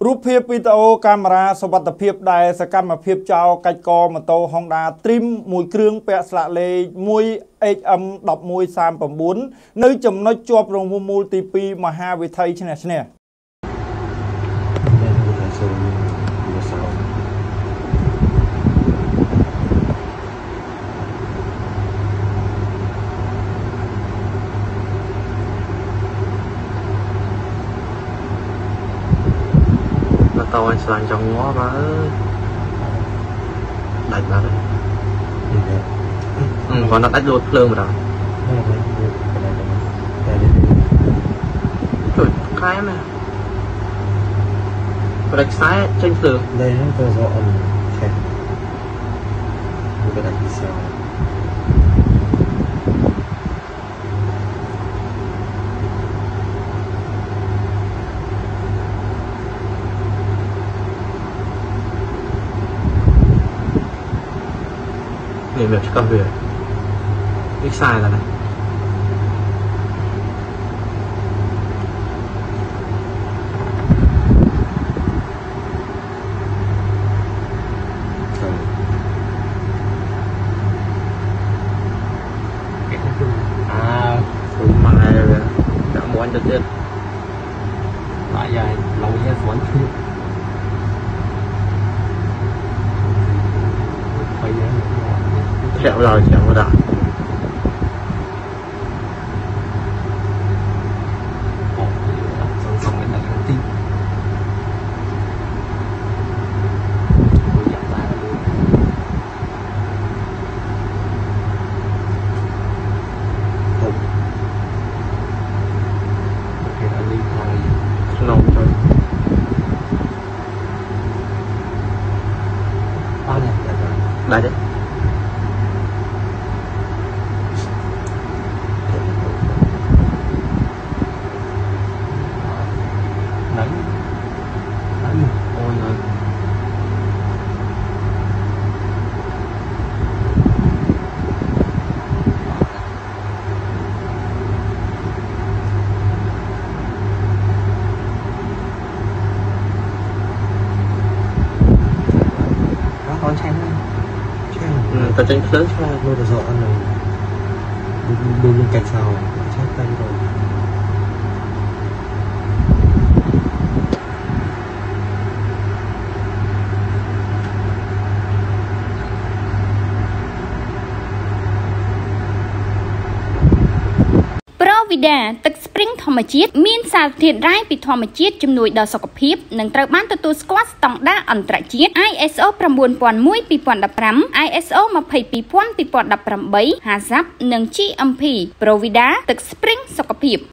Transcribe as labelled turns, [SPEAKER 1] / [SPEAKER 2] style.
[SPEAKER 1] รูปเพียบวิดีโอการมาราสวัสดิเพียบได้สกัดมาเพียบเจ้าไก่กอมาโตฮองดาตริมมวยเครื่องแปะสละเลยมวยดอกมวยสามปุ่นนึกจำน้อยจวบลงมูลตีปีมหาวิทยาลัยเนี่ย
[SPEAKER 2] tàu anh sàn trong ngõ mà đánh vào đấy còn nó đánh luôn lương mà rồi trời cái mà đánh sai trên tường
[SPEAKER 3] đây nó có rõ kẹt cái đánh sao
[SPEAKER 2] người việc công việc biết sai rồi này mà này đã muốn cho chết
[SPEAKER 3] lại dài lâu nha muốn
[SPEAKER 2] chẹo rồi chẹo rồi đây đấy ôi ơi con xem ta tranh lớn ra
[SPEAKER 3] nuôi được rõ ăn rồi đun lên cạnh sao chắc tay rồi
[SPEAKER 4] Vida ទឹក spring ធម្មជាតិមានសារធាតុរ៉ែពីធម្មជាតិជំនួយដល់សុខភាពនិងត្រូវបានទទួលស្គាល់ស្តង់ដារអន្តរជាតិ ISO 9001:2015 ISO 22000:2018 HACCP និង GMP Provida ទឹក spring សុខភាព